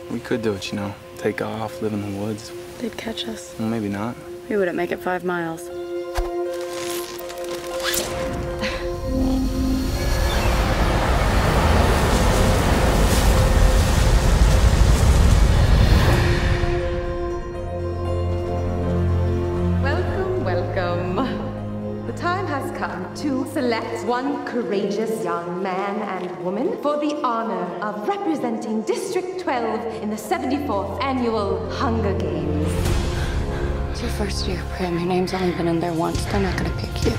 We could do it, you know. Take off, live in the woods. They'd catch us. Well, maybe not. We wouldn't make it 5 miles. Welcome, welcome. The time has come to select one courageous young man and woman for the honor of representing District 12 in the 74th Annual Hunger Games. It's your first year, Prim. Your name's only been in there once. They're not gonna pick you.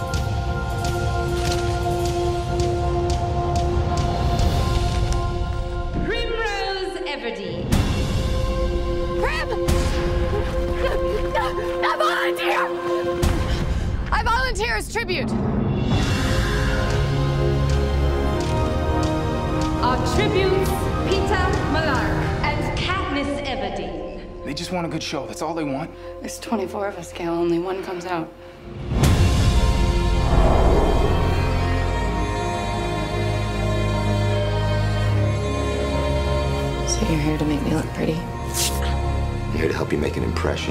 Primrose Everdeen. Prim! I volunteer! I volunteer as tribute. Our tributes, Peter Malark and Katniss Everdeen. They just want a good show. That's all they want. There's 24 of us, Gail. Only one comes out. So you're here to make me look pretty? I'm here to help you make an impression.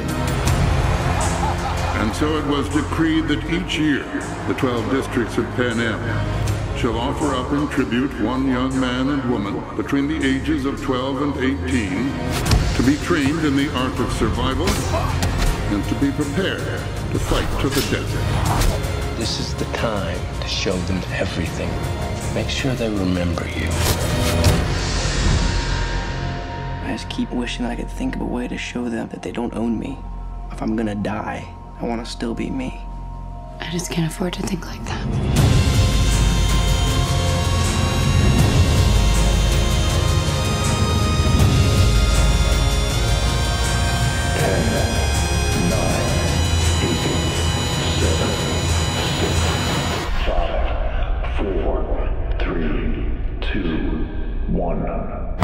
And so it was decreed that each year, the 12 districts of Pan Am shall offer up in tribute one young man and woman between the ages of 12 and 18 to be trained in the art of survival and to be prepared to fight to the death. This is the time to show them everything. Make sure they remember you. I just keep wishing I could think of a way to show them that they don't own me. If I'm gonna die, I want to still be me. I just can't afford to think like that. 10, 9, 8, 7, 6, 5, 4, 3, 2, 1.